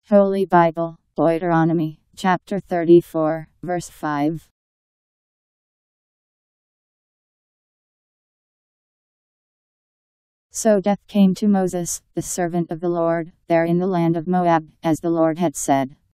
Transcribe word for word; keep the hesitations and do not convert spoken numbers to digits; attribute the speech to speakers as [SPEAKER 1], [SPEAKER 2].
[SPEAKER 1] Holy Bible Deuteronomy Chapter thirty-four, verse five. So death came to Moses, the servant of the Lord, there in the land of Moab, as the Lord had said.